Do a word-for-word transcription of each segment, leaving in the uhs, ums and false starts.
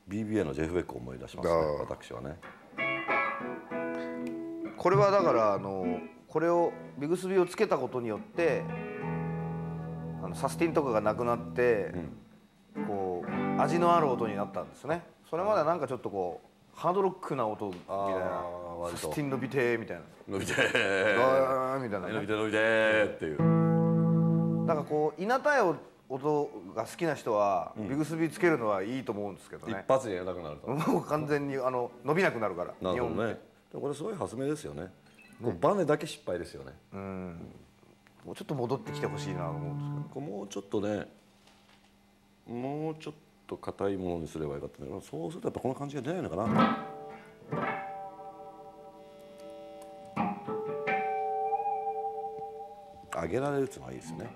ビービーエー のジェフ・ベックを思い出しますね、私はね。 これはだからあのこれをビグスビーをつけたことによってあのサスティンとかがなくなって、うん、こう味のある音になったんですね。それまではなんかちょっとこうハードロックな音みたいな、サスティン伸びてーみたいな、 伸びてーみたいな、伸びて伸びてーっていう。 なんかこう稲田屋音が好きな人は、うん、ビグスビーつけるのはいいと思うんですけどね。 一発でやらなくなると。 もう完全にあの伸びなくなるから。 なるほどね。これすごい発明ですよね。こうバネだけ失敗ですよね。うん。 もうちょっと戻ってきてほしいなと思うんですけど。 もうちょっとね、もうちょっと硬いものにすればよかったね。そうするとやっぱこの感じが出ないのかな。上げられるっていうのはいいですね。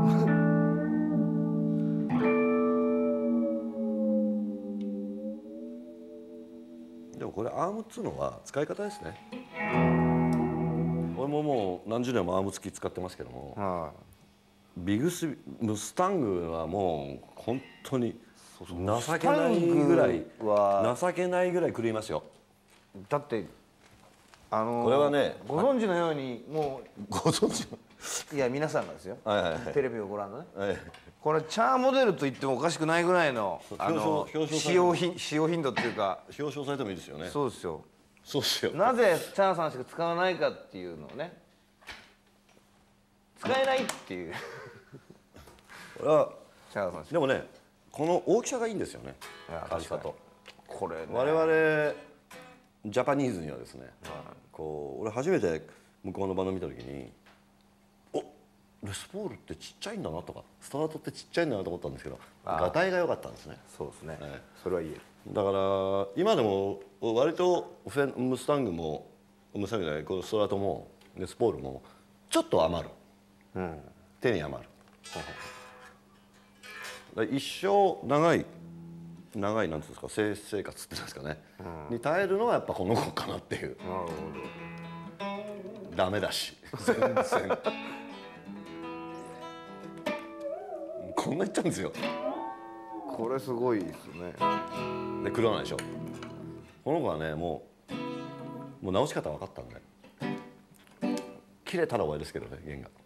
でもこれアームっつうのは使い方ですね。俺ももう何十年もアーム付き使ってますけども、はあ、ビグスムスタングはもう本当に情けないぐらい情けないぐらい狂いますよ。 だってあのー、 これはねご存知のようにもうご存知のいや皆さんがですよ、テレビをご覧のね、はい、これチャーモデルと言ってもおかしくないぐらいのあの使用頻使用頻度っていうか表彰されてもいいですよね。 そうですよ。 そうですよ。 なぜチャーさんしか使わないかっていうのをね、使えないっていうこれはチャーさんしか。 でもねこの大きさがいいんですよね。 確かとこれ、ね、 我々ジャパニーズにはですね、はい、こう俺初めて向こうのバンド見た時におレスポールってちっちゃいんだなとかストラトってちっちゃいんだなと思ったんですけどガタイが良かったんですね。 そうですね、ええ、それは言える。 だから今でも割とフェムスタングもムスタングじゃないこのストラトもレスポールもちょっと余る、うん、手に余る、うん、一生長い長いなんていうんですか性生活っていうんですかね、うん、に耐えるのはやっぱこの子かなっていう。なるほど。ダメだし全然こんな言っちゃうんですよ。 これすごいですね。 で狂わないでしょ。この子はねもうもう直し方分かったんで切れたら終わりですけどね弦が。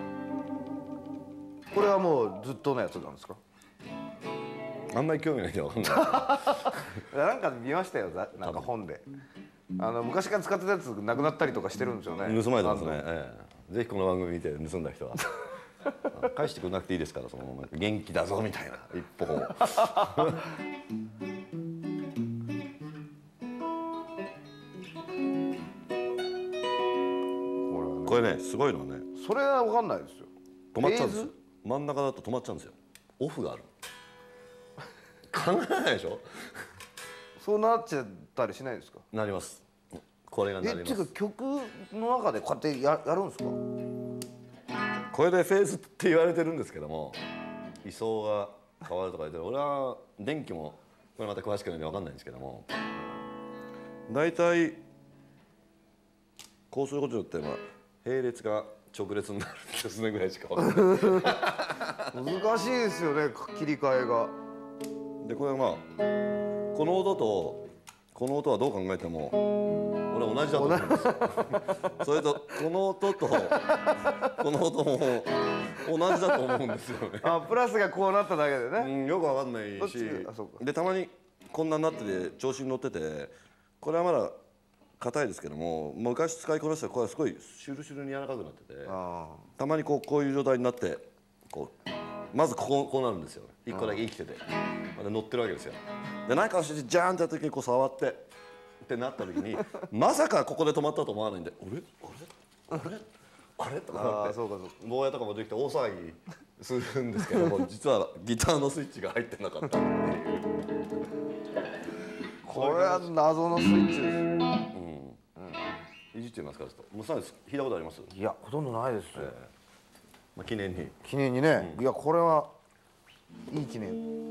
これはもうずっとのやつなんですか。 あんまり興味ないんで分かんないなんか見ましたよなんか本で。あの昔から使ってたやつなくなったりとかしてるんですよね。 盗まれたんですね、ええ、ぜひこの番組見て盗んだ人は返してくれなくていいですからその元気だぞみたいな一歩これねすごいのはねそれは分かんないですよ。 止まっちゃうんです真ん中だと止まっちゃうんですよ。オフがある考えられないでしょそうなっちゃったりしないですか。 なります。これがなります。 えっていうか曲の中でこうやって や, やるんですか。 これでフェーズって言われてるんですけども位相が変わるとか言って俺は電気もこれまた詳しくないんで分かんないんですけども大体こうすることによってまあ並列が直列になるんですねぐらいしか分かんない難しいですよね切り替えが。 でこれはまあこの音とこの音はどう考えても俺同じだと思うんですよそれとこの音とこの音も同じだと思うんですよねあプラスがこうなっただけでね、 うん、よくわかんないしでたまにこんなになってて調子に乗っててこれはまだ硬いですけども昔使いこなしたらこれはすごいシュルシュルに柔らかくなっててたまにこうこういう状態になってこうまずこここうなるんですよね一個だけ生きててまだ乗ってるわけですよ。で何かしてジャーンってやった時にこう触ってってなった時にまさかここで止まったと思わないんで「あれあれあれあれ?」とかなって坊やとかもできて大騒ぎするんですけども実はギターのスイッチが入ってなかったっていう。 これは謎のスイッチです。うん。 いじってみますかちょっと。ムスタング弾いたことあります？ いやほとんどないです。 まあ記念に。 記念にね。いやこれはいい記念。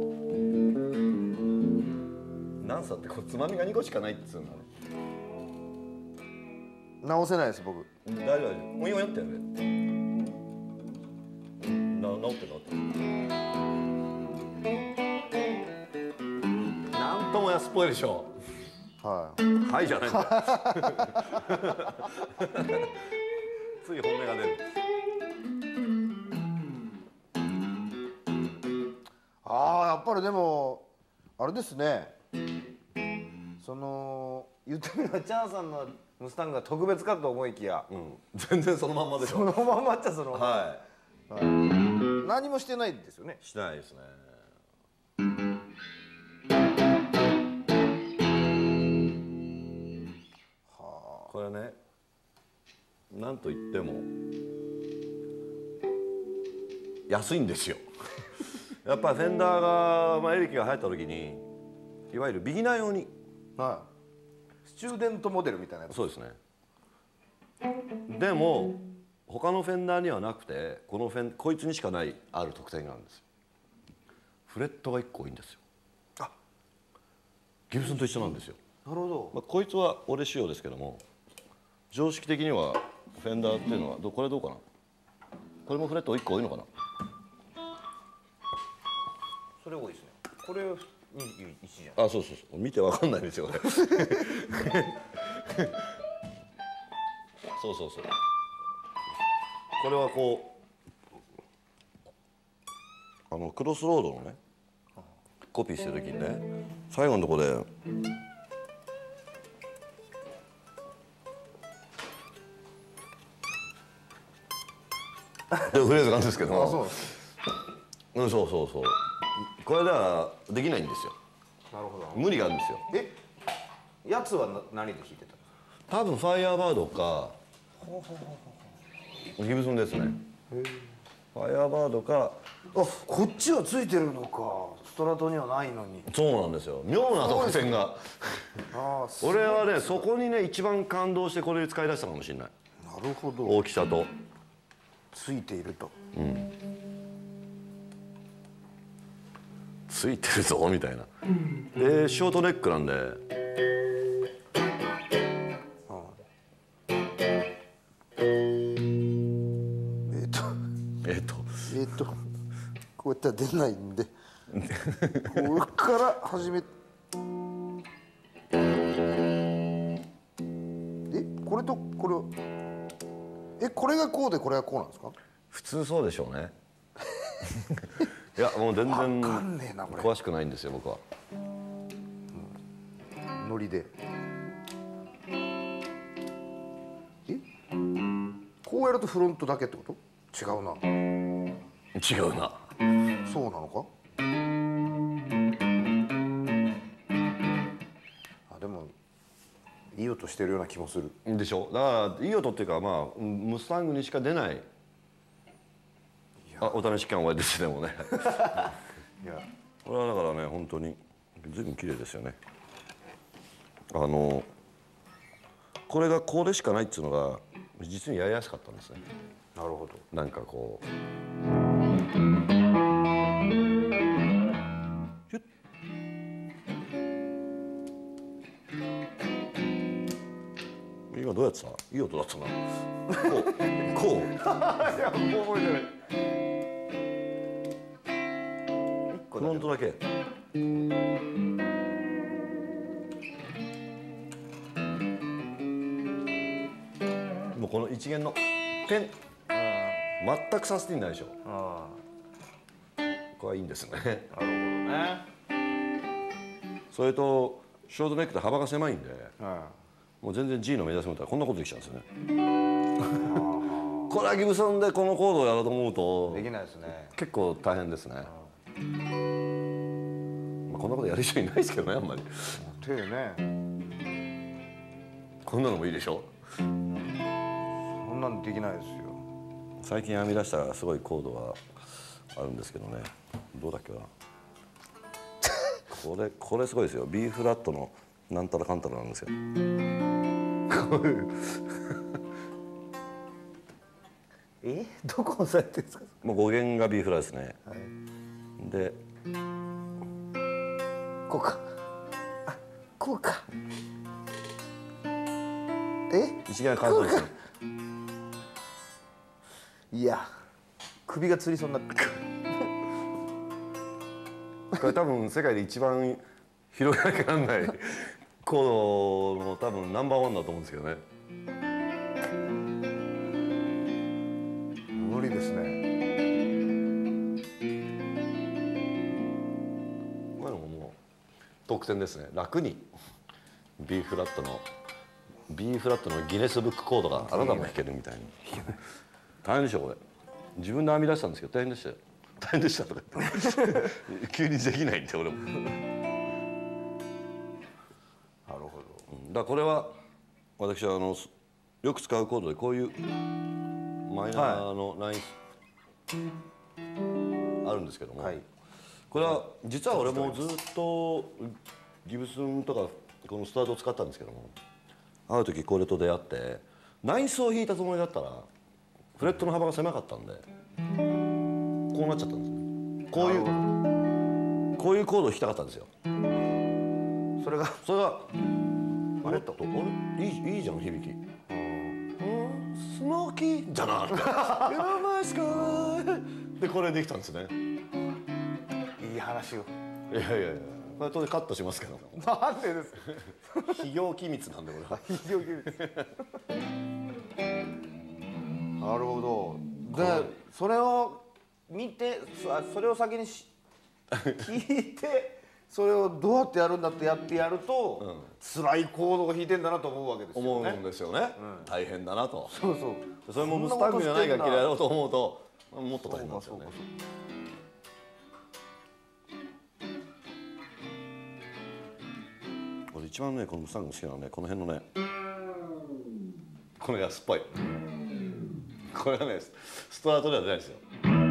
なんさってこうつまみがにこしかないっつうの。 直せないです僕。 大丈夫大丈夫。もう今やってやる。な直って直って。 なっぽいでしょ。はいはいじゃないんだつい本音が出る。 ああやっぱりでもあれですね、その言ってみればチャンさんのムスタングが特別かと思いきや、 うん、全然そのまんまでしょ。 そのまんまっちゃそのまま、はい、はい、何もしてないんですよね。 してないですね。はあ、これね、なんといっても安いんですよやっぱりフェンダーが、まあ、エレキが入った時にいわゆるビギナー用に、 はい、スチューデントモデルみたいなやつ。 そうですね。でも他のフェンダーにはなくて、このフェンこいつにしかないある特典があるんですよ。フレットがいっこ多いんですよ。あ、ギブソンと一緒なんですよ。 なるほど。 まあ、こいつは俺仕様ですけども、常識的にはフェンダーっていうのはどこれどうかな。これもフレットいっこ多いのかな。 それ多いですね。これに一じゃん。 あ、そうそうそう。見てわかんないんですよねそうそうそう。これはこうあのクロスロードのねコピーしてる時にね、最後のところででフレーズがあるんですけど、 あ、そうです。 うん、そうそうそう。これではできないんですよ。 なるほど。 無理があるんですよ。 え、やつは何で弾いてたんですか。 多分ファイヤーバードかギブソンですね。ファイヤーバードか。 あ、こっちはついてるのか。ストラトにはないのに。 そうなんですよ。妙な特典が。 あ、 俺はね、そこにね一番感動してこれ使い出したかもしれない。 なるほど。 大きさとついていると。 うん。ついてるぞみたいな。でショートネックなんで。 えっとえっとえっとこうやったら出ないんでこれから始めえこれとこれをえこれがこうでこれがこうなんですか。 普通そうでしょうねいやもう全然詳しくないんですよ僕は。 うん、ノリでえこうやるとフロントだけってこと。違うな。 違うな。 そうなのか。あ、でもいい音してるような気もするでしょ。だからいい音っていうか、まあムスタングにしか出ない。あ、お試し期間はですねもうねいやこれはだからね本当に随分綺麗ですよね。あのこれがこれしかないっていうのが実にやりやすかったんですね。 なるほど。 なんかこうヒュッ今どうやってた？いい音だったな。こうこういやもう覚えてない。フロントだけ。もうこの一弦のペン全くサスティンないでしょ。あこれはいいんですね。なるほどね。それとショートネックって幅が狭いんで、もう全然 G の目指すみたいなこんなことできちゃうんですよね。これはギブソンでこのコードをやろうと思うとできないですね。結構大変ですね。まあこんなことやる人いないですけどねあんまり。 手ね。 こんなのもいいでしょ。 そんなんできないですよ。 最近編み出したすごいコードはあるんですけどね。どうだっけな。これこれすごいですよ。B フラットのなんたらかんたらなんですよ。 えどこ押さえてるんですか。 もう語源が B フラですね。はい、でこうか。あこうか。え一弦簡単ですね。 いや首がつりそうになってこれ多分世界で一番広げなきゃなんないコードの多分ナンバーワンだと思うんですけどね。 無理ですね。 こういうのももう得点ですね。楽に B フラットの B フラットのギネスブックコードがあなたも弾けるみたいに。大変でしょこれ。自分で編み出したんですけど大変でしたよ。大変でしたとか言って急にできないんで俺も。なるほど。 だからこれは私はあのよく使うコードでこういうマイナーのナインスあるんですけども、はい、これは実は俺もずっとギブスンとかこのスタートを使ったんですけども、ある時これと出会ってナインスを弾いたつもりだったらフレットの幅が狭かったんでこうなっちゃったんですね。こういうこういうコードを弾きたかったんですよ。それがそれがあれとあれいいいいじゃん響き。スモーキーじゃなくて「今ましかでこれできたんですね。 いい話を。 いやいやいやこれ当然カットしますけど。 なんでですか。 企業機密なんでこれは。 企業機密。なるほど。でそれを見てそれを先にし聞いてそれをどうやってやるんだってやってやると、うん、辛いコードを弾いてんだなと思うわけですよね。 思うんですよね、うん、大変だなと。 そうそうそれもムスタングじゃない楽器でやろうと思うともっと大変なんですよね。俺一番ねこのムスタング好きなのはねこの辺のねこの安っぽいこれはねストラートでは出ないですよ。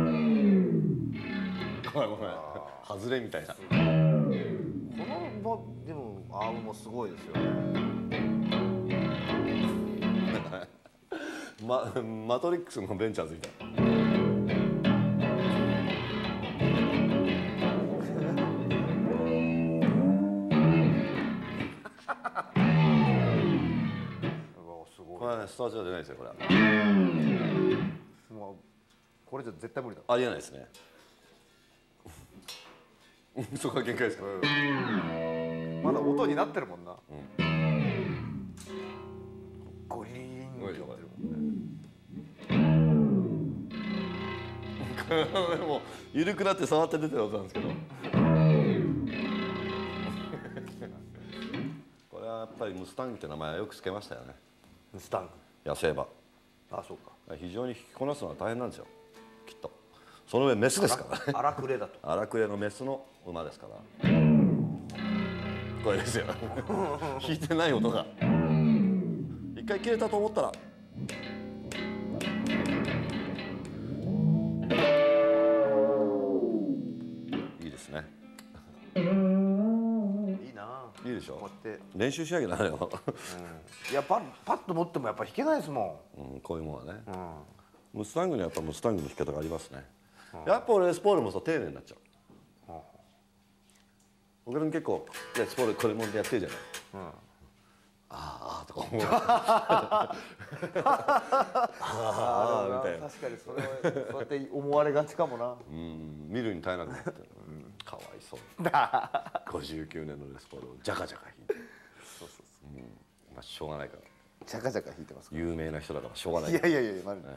ごめんごめん外れみたいな。このでもアームもすごいですよね。 マ, マトリックスのベンチャーズみたいな。これはねストラートじゃ出ないですよこれは。 もうこれじゃ絶対無理だ。 ありえないですね。そこが限界ですから、うん、 まだ音になってるもんな、うん、ゴリーンって言われるもんね。もう緩くなって触って出てる音なんですけどこれはやっぱりムスタングって名前はよくつけましたよね。 ムスタング野生馬。 あ、そうか。 非常に弾きこなすのは大変なんですよきっと。その上メスですからね。 荒くれだと。 荒くれのメスの馬ですから。これですよ。弾いてない音が。一回切れたと思ったら。いいですね。 いいな。 いいでしょ。こうやって練習しなきゃダメよ。うん、 いやパパッと持ってもやっぱ弾けないですもん。うん、こういうものはね。うん、ムスタングにはやっぱムスタングの弾き方がありますね。やっぱ俺レスポールもそう丁寧になっちゃう。僕でも結構レスポールこれもやってるじゃない。ああとか思う。ああみたいな。 確かにそれそうやって思われがちかもな。 うん、見るに耐えなくなって、かわいそう。ごじゅうきゅうねんのレスポールをジャカジャカ弾いて。そうそうそう。まあしょうがないから。 ジャカジャカ弾いてます。 有名な人だからしょうがない。 いやいやいやマジで。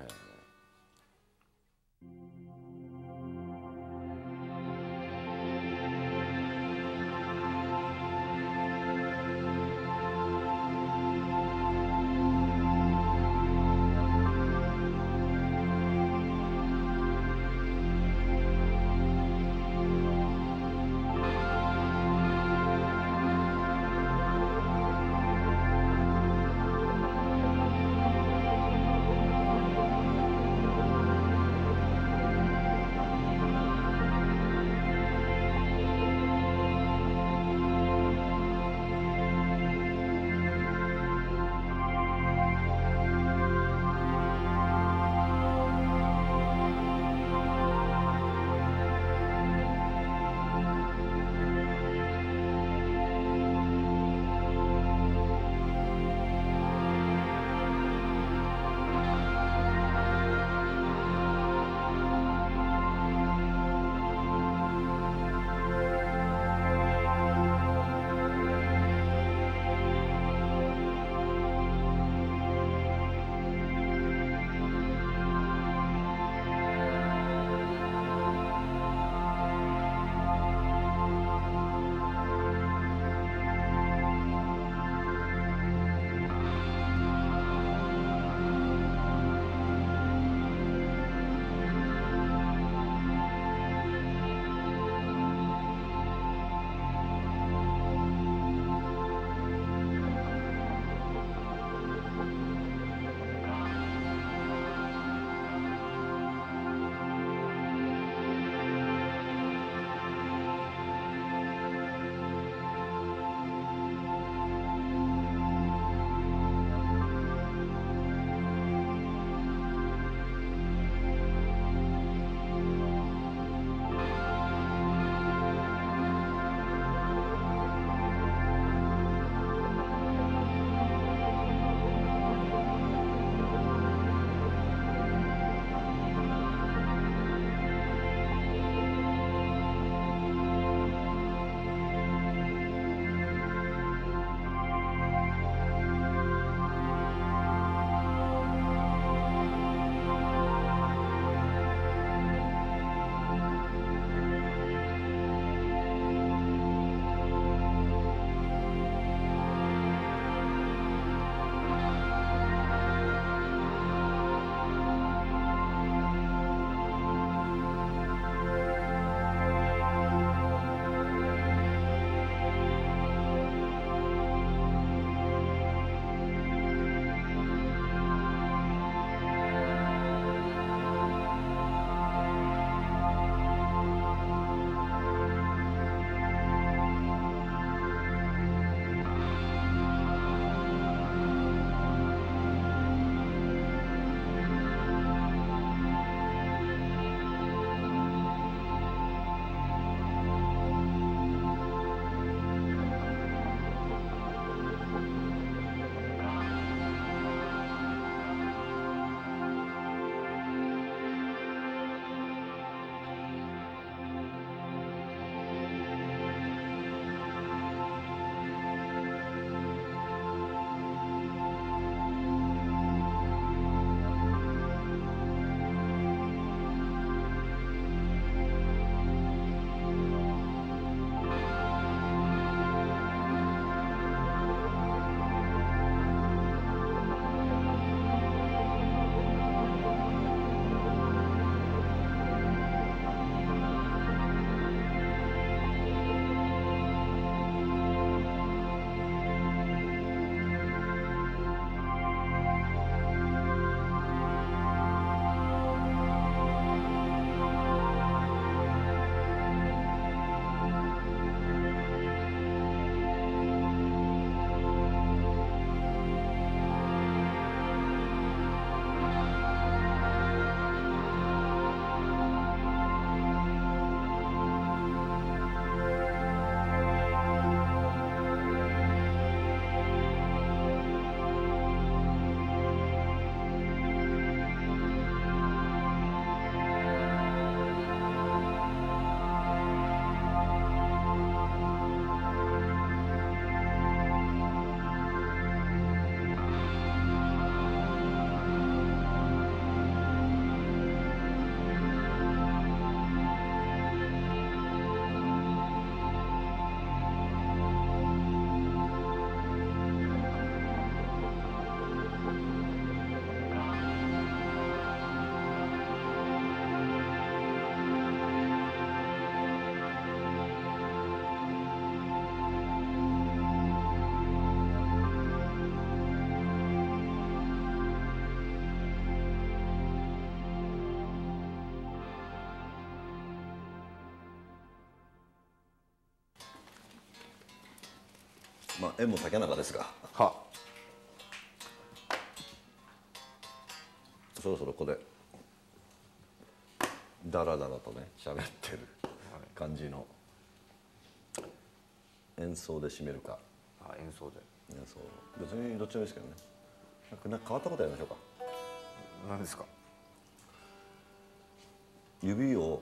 まあ縁も竹中ですが、 はそろそろここでダラダラとね喋ってる感じの演奏で締めるか。 あ、演奏で。 演奏別にどっちもいいですけどね。なんか変わったことやりましょうか。 何ですか。 指を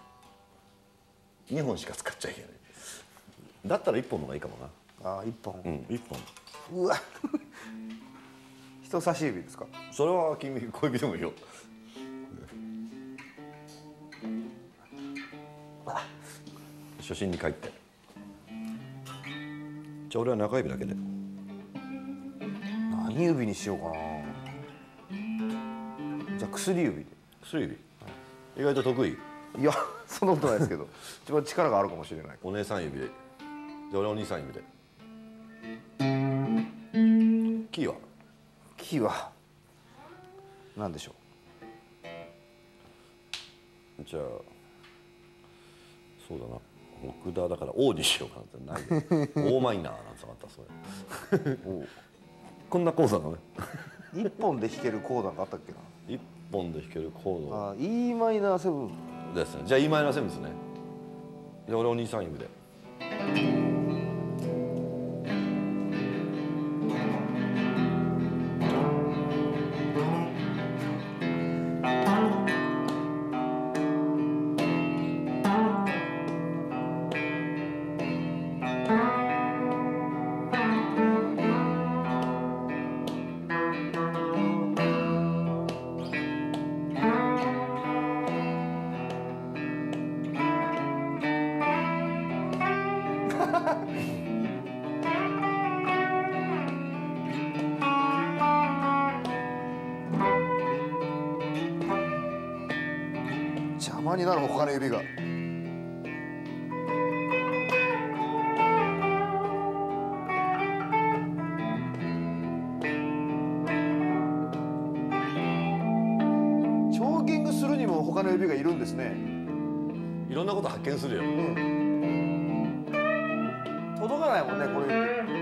にほんしか使っちゃいけない。だったらいっぽんの方がいいかもな。 あ、いっぽん。 うん、いっぽん。 うわ人差し指ですか。 それは君小指でもいいよ。初心に帰って。じゃあ俺は中指だけで。 何指にしようかな。じゃあ薬指で。 薬指、意外と得意。 いやそんなことないですけど一番力があるかもしれない。 お姉さん指で。じゃあ俺お兄さん指で。キーはキーは何でしょう。じゃあそうだな、奥田だからオーにしようかなってないでオーマイナーなんてまたそれこんなコードなのね一本で弾けるコードがあったっけな。 一本で弾けるコード。 あ、イーマイナーセブンですね。じゃあ イーマイナーセブンですね。じゃあ俺お兄さん指で。 邪魔になる他の指が。チョーキングするにも他の指がいるんですね。 いろんなこと発見するよ。 うん、届かないもんねこれ指。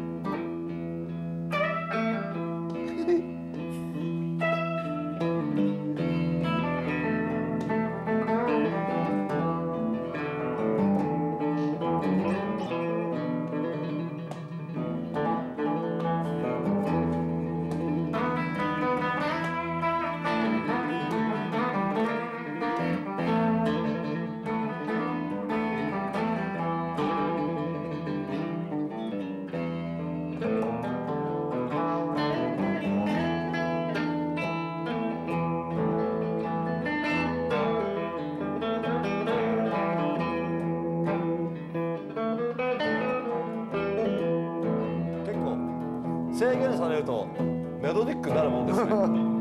制限されるとメロディックになるもんですね。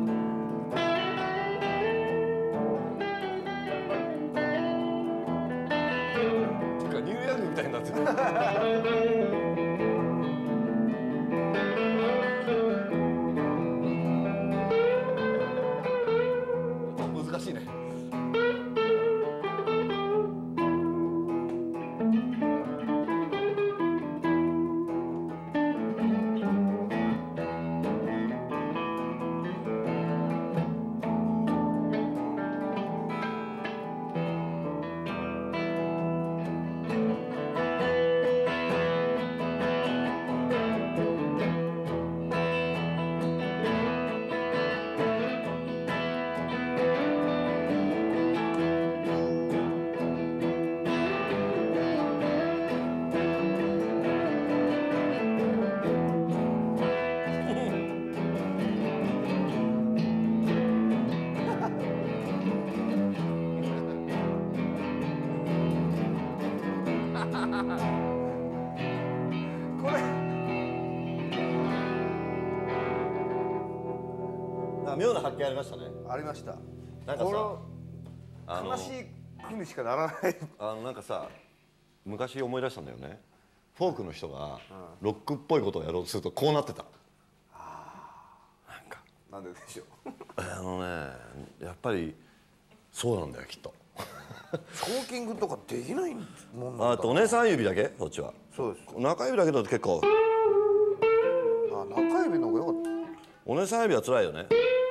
てかニューヤークみたいになってる。難しいね。妙な発見ありましたね。 ありました。 なんかさ、 あの悲しい気にしかならない。 あのなんかさ、昔思い出したんだよね。フォークの人がロックっぽいことをやろうとするとこうなってた。ああ、なんかなんででしょう。 あのね、やっぱりそうなんだよきっと。 チョーキングとかできないもんなんだ。 あとお姉さん指だけ、そっちは。 そうです。 中指だけだと結構。 お姉さん指は辛いよね。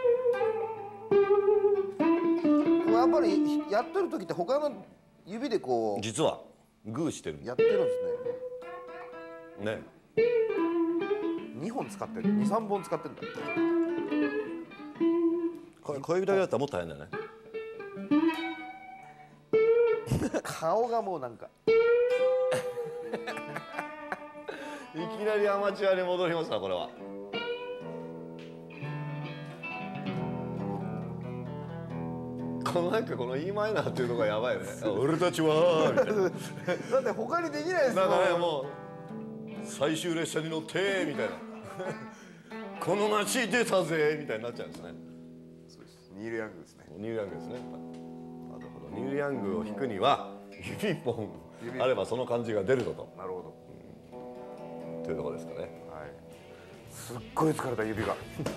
やっぱりやってる時って他の指でこう実はグーしてるやってるんですね。 ね。 にほん使ってる、にさんぼん使ってるんだ。 これ小指だけだったらもっと大変だよね。 顔がもうなんかいきなりアマチュアに戻りましたこれは。このなんかこの イーマイナーっていうのがやばいよね。俺たちはみたいな。 だって他にできないですよ。なんかねもう最終列車に乗ってみたいな。この街出たぜみたいになっちゃうんですね。 そうです。ニール・ヤングですね。 ニール・ヤングですね。なるほど。ニール・ヤングを弾くには指一本あればその感じが出るぞと。 なるほど。 うん、というところですかね。はい。 すっごい疲れた指が。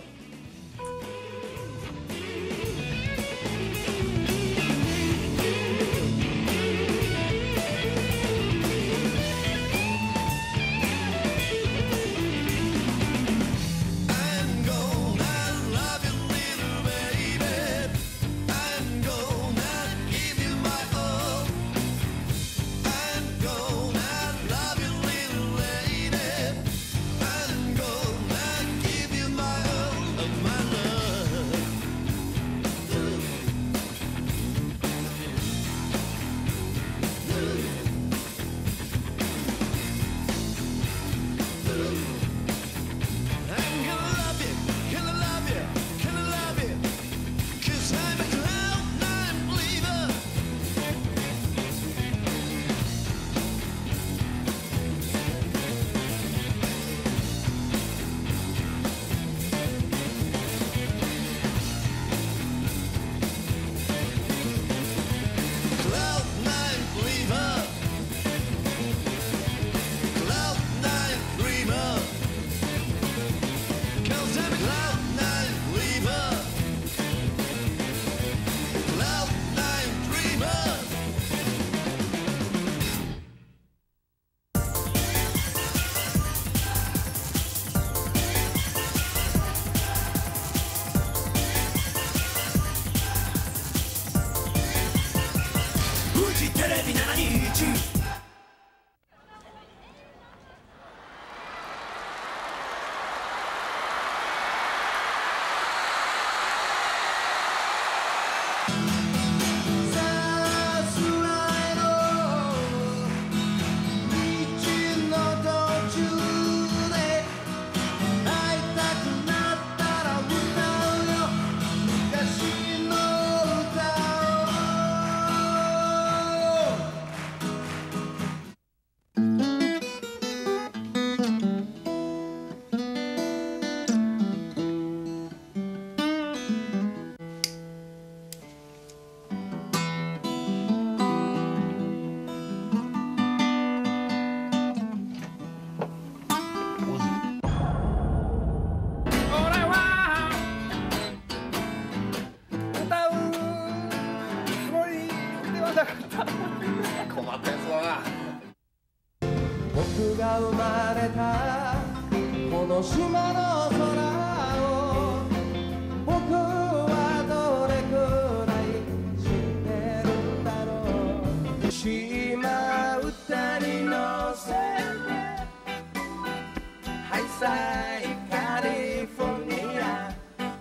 僕が生まれたこの島の空を僕はどれくらい知ってるんだろう。島唄に乗せてハイサイカリフォルニア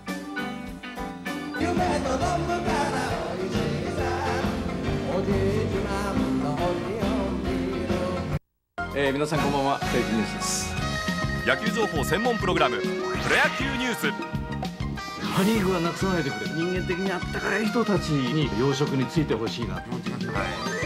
夢と飲むからおいしさおじいちまんの日本ビール。 えー、皆さんこんばんは、テレビニュースです。 野球情報専門プログラムプロ野球ニュース。 パ・リーグはなくさないでくれ。人間的にあったかい人たちに養殖についてほしいなと思ってます。はい